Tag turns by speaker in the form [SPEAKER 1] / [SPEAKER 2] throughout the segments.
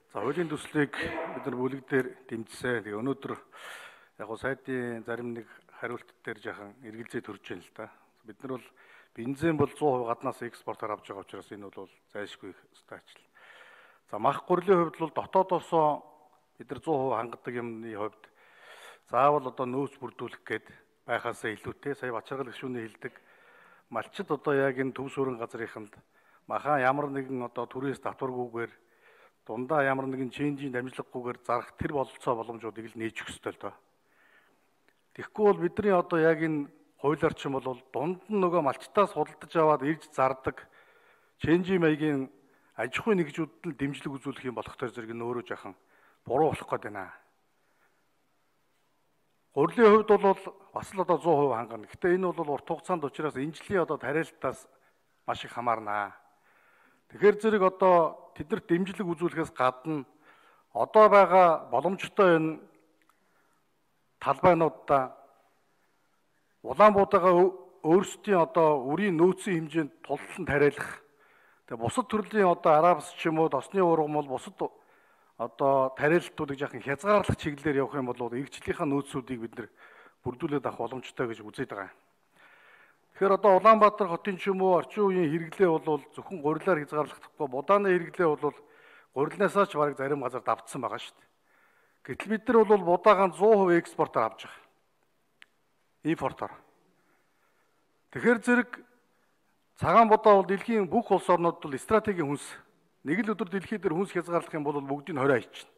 [SPEAKER 1] За хуулийн төслийг бид нар бүлэг дээр дэмжсэн. Тэгээ өнөөдөр яг сайдын зарим нэг хариулт дээр жахан эргэлзээ төрж байна л да. Бид нар бол бензин бол 100% гаднаас экспортоор авч байгаа учраас энэ бол зайлшгүй стаачл. За мах гурилын хувьд бол дотоодосоо бид нар 100% хангадаг юмны хувьд заавал одоо нөөц бүрдүүлэх гээд байхаасаа илүүтэй сая Бачаргал гишүүний хэлдэг малчид одоо яг энэ төв суурин газрынханд махан ямар нэгэн одоо түрээс татваргүйгээр дундаа ямар нэгэн ченжийн дамжлаггүйгээр зарах тэр бололцоо боломжуудыг л нээж өгөх ёстой л доо. Тэгэхгүй бол бидний одоо яг энэ хуулиар ч юм бол дунд нь нөгөө малчтаас худалдаж аваад ирж зардаг ченжийн маягийн аж ахуйн нэгжүүдэд нь дэмжлэг үзүүлэх юм болох төр зэрэг нь өөрөө жахан буруу болох гээд байна. Гурилын хувьд бол бас л одоо 100% хангана. Гэтэ энэ бол урт хугацаанд учраас энэ жилийн одоо тариалтаас маш их хамаарнаа. Тэгэхээр зэрэг одоо тэднэрт дэмжлэг үзүүлэхээс гадна одоо байгаа боломжтой энэ талбайнуудаа Улаанбаатараа өөрсдийн одоо үрийн нөөцийн хэмжээнд тултлан тариалах. Тэгээ бусад төрлийн одоо арабс ч юм уу осны ургамал бусад одоо тариалтуудыг жаахан хязгаарлах чиглэлээр явах юм бол иргэжлийнхаа нөөцүүдийг бид нэр бүрдүүлээд авах боломжтой гэж үзээд байгаа. Тэгэхээр одоо Улаанбаатар хотын ч юм уу орчин үеийн хэрэглээ бол зөвхөн гурилаар хязгаарлахдаггүй будааны хэрэглээ бол гурилнаасаа ч бараг зарим газар давтсан байгаа шүү дээ. Гэтэл бид нар бол будаагаа 100% экспортоор авч байгаа. Импортоор. Тэгэхээр зэрэг цагаан будаа бол дэлхийн бүх улс орнууд бол стратегийн хүнс. Нэг л өдөр дэлхийд дээр хүнс хязгаарлах юм бол бүгдийг 20 хайчихна.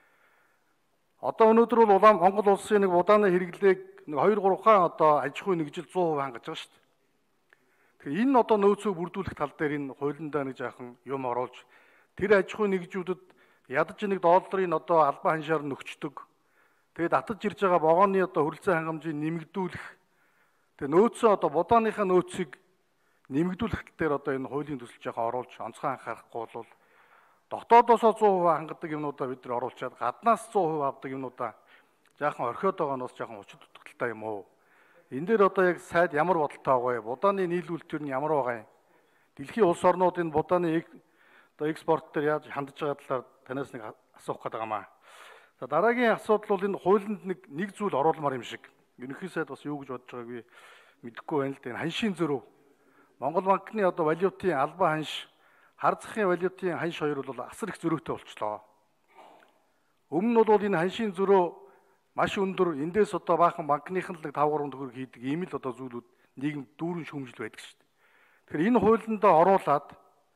[SPEAKER 1] Одоо өнөөдөр бол Монгол улсын нэг будааны хэрэглээг 2-3 хаан одоо аж ахуйн нэгжил 100% хангаж байгаа шүү дээ. Тэгэхээр энэ одоо нөөцөө бүрдүүлэх тал дээр энэ хуулиндаа нэг жаахан юм оруулж тэр аж ахуйн нэгжүүдэд ядаж нэг долларын одоо албан ханшаар нөхчдөг. Тэгээд татаж ирж байгаа вагоны одоо хөрөлцөө хангамжийг нэмэгдүүлэх. Тэгээд нөөцөө одоо будааныхаа нөөцийг нэмэгдүүлэх дээр одоо энэ хуулийн төсөл жоохон оруулж онцгой анхаарахгүй бол дотоодосоо 100% хангадаг юмнуудаа бид нар оруулчаад гаднаас 100% авдаг юмнуудаа жаахан орхиод байгаа нь бас жаахан учир дутагдaltaй юм уу? Энэ дээр одоо яг сайд ямар бодолтой байгаа вэ? Будааны нийлүүлэлтэр нь ямар байгаа юм? Дэлхийн улс орнууд энэ будааны одоо экспорт дээр яаж хандж байгаа талаар танаас нэг асуух гээд байгаа маа. За дараагийн асуудал бол энэ хуулинд нэг зүйл оруулмаар юм шиг. Ерөнхий сайд бас юу гэж бодож байгааг би мэдэхгүй байна л да. Энэ ханшийн зөрүү. Монгол банкны одоо валютын албан ханш, хар захын валютын ханш хоёр бол асар их зөрүүтэй болчлоо. Өмнө нь бол энэ ханшийн зөрөө маш өндөр, эндээс одоо баахан банкныхан л 5-3 төгрөг хийдэг ийм л одоо зүйлүүд нийгэм дүүрэн шүүмжил байдаг шүү дээ. Тэгэхээр энэ хуулиндаа оруулаад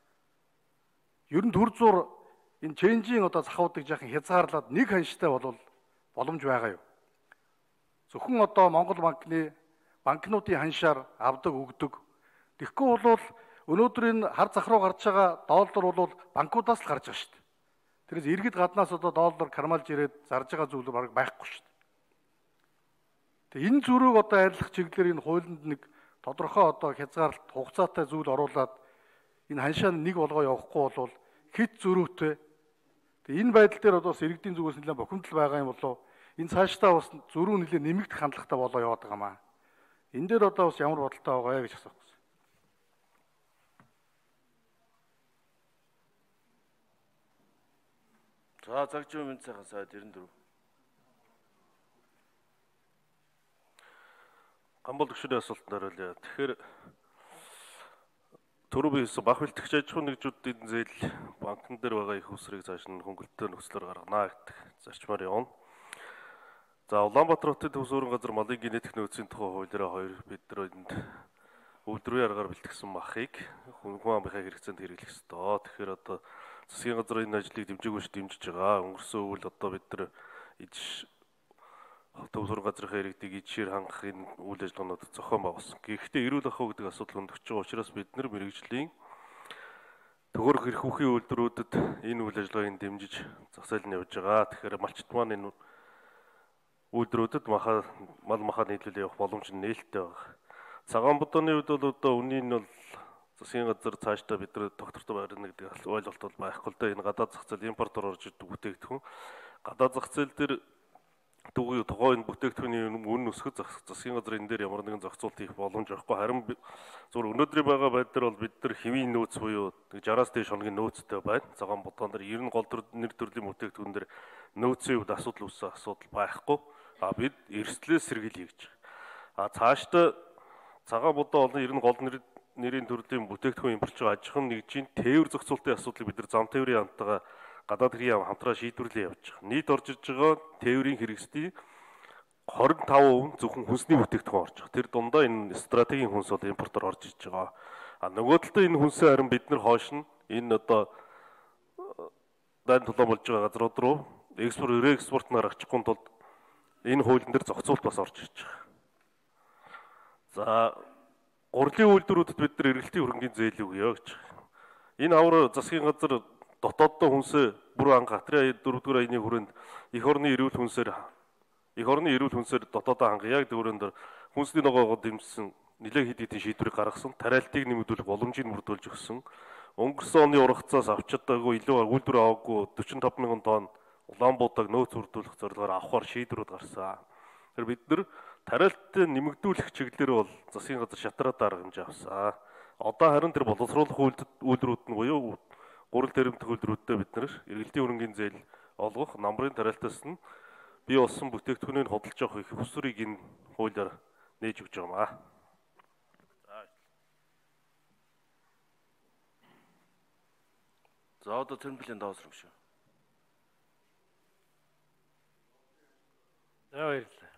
[SPEAKER 1] ер нь төр зур энэ ченжийн одоо захуудыг жаахан хязгаарлаад нэг ханштай бол боломж байгаа юу? Зөвхөн одоо Монгол банкнуудын ханшаар авдаг өгдөг. Тэгэхгүй бол өнөөдөр энэ хар зах руу гарч байгаа доллар бол банкудаас л гарч байгаа шүү дээ. Тэрээс иргэд гаднаас одоо доллар кармалж ирээд зарж байгаа зүйл бараг байхгүй шүү дээ. Тэгээ энэ зүрийг одоо арилгах чиглэлээр энэ хуулинд нэг тодорхой одоо хязгаарлалт хугацаатай зүйл оруулаад энэ ханшаа нэг болгоо явахгүй бол хит зөрүүтэй. Тэгээ энэ байдал дээр одоо бас иргэдийн зүгээс нэлээд бохимдол байгаа юм болов. Энэ цаашдаа бас зөрүү нэлээд нэмэгдэх хандлагатай болоо яваад байгаа маа. Энэ дээр одоо бас ямар бодолтой байгаа гэж асуух.
[SPEAKER 2] За цагчийн өмнө цахаа сайд 94. Гамбол гүшүүний асуултанд хариулъя. Тэгэхээр түрүү би хэлсэн бах бэлтгэгч аж ахуйн нэгжүүдийн зээл банкн дээр байгаа их усрыг цааш нь хөнгөлөлтөөр нөхцлөөр гаргана гэдэг зарчмаар явна. За Улаанбаатар хотын төв суурин газар малын генетик нөөцийн тухай хуулиараа бид нар энд үйлдвэрийн аргаар бэлтгэсэн махыг хүн амынхаа хэрэгцээнд хэрэглэх ёстой. Тэгэхээр одоо засгийн газар энэ ажлыг дэмжиж байгаа. Өнгөрсөн үйл одоо бид нар төв суурин газрынхаа иргэдийг ижээр хангах энэ үйл ажиллагаанууд зохион байгуулсан. Гэхдээ эрүүл ахуй гэдэг асуудал өндөгч байгаа учраас бид нар мэргэжлийн төгөөрөх эрх үхийн үйлдвэрүүдэд энэ үйл ажиллагааг дэмжиж зах зээл нь явж байгаа. Тэгэхээр малчт маань энэ үйлдвэрүүдэд мал махаа нийлүүлээ явах боломж нь нээлттэй байгаа. Цагаан будааны үед бол одоо үнийн нь бол засгийн газар цаашдаа бид нар доктортой байрна гэдэг ойлголт бол байхгүй л да. Энэ гадаад зах зээл импортоор орж ирдэг бүтээгдэхүүн гадаад зах зээл дээр Түүний тухайн бүтээгдэхүүний үнэ өсгөх засгийн газрын энэ дээр ямар нэгэн зохицуулт хийх боломж байхгүй. Харин зөвхөн өнөөдрийн байгаа байдлаар бол бид нар хэвийн нөөц буюу 60-аас дээш хоногийн нөөцтэй байна. Цагаан бодгон дээр ер нь гол нэр төрлийн бүтээгдэхүүн дээр нөөцийн хувьд асуудал үүссэн асуудал байхгүй. Бид эрсдлээс сэргийл хийж байгаа. Цаашдаа цагаан бодгон олон ер нь гол нэрийн төрлийн бүтээгдэхүүн импортч аж ахуйн нэгжийн тээвэр зохицуултын асуудлыг бид нар зам тээврийн хамтгаа гадаад хэргийн яам хамтраа шийдвэрлэе явж байгаа. Нийт орж иж байгаа тээврийн хэрэгслийн 25% зөвхөн хүнсний бүтээгдэхүүн орж байгаа. Тэр дундаа энэ стратегийн хүнс бол импортоор орж иж байгаа. Нөгөө талдаа энэ хүнсээ харин бид нар хойш нь энэ одоо дайн тулаан болж байгаа газрууд руу реэкспортноор авчихгүй тулд энэ хуулийн дээр зохицуулт бас орж иж байгаа. За гурлийн үйлдвэрүүдэд бид нар эргэлтийн хөрөнгөний зээл өгье гэж. Энэ авар засгийн газар дотооддоо хүнсээ бүр анх хатрын 4-р аяны хүрээнд эх орны эрүүл хүнсээр дотоодоо хангая гэдэг хүрээнд хүнсний ногоогоо дэмжсэн нэлээд хэд хэдэн шийдвэрийг гаргасан, тариалтыг нэмэгдүүлэх боломжийг мөрдүүлж өгсөн. Өнгөрсөн оны ургацаас авч чадаагүй илүү үйлдвэр аваагүй 45 мянган тонн Улаанбуудаг нөөц бүрдүүлэх зорилгоор авахар шийдвэрүүд гарсан. Тэр бид нар тариалтыг нэмэгдүүлэх чиглэлээр бол засгийн газар шатраад арга хэмжээ авсан. Одоо харин тэр боловсруулах үйлдвэрүүд нь буюу гурал баримтах үйлдвэрүүдтэй бид нар эргэлтийн хөрөнгөний зээл олгох, намрын тариалтаас нь бий болсон бүтээгдэхүүнийг хөдөлж авах их усрыг энэ хуулиар нээж өгч байгаа юм.
[SPEAKER 3] За одоо Тэрнбэлийн даавар шүү.
[SPEAKER 1] За баярлалаа.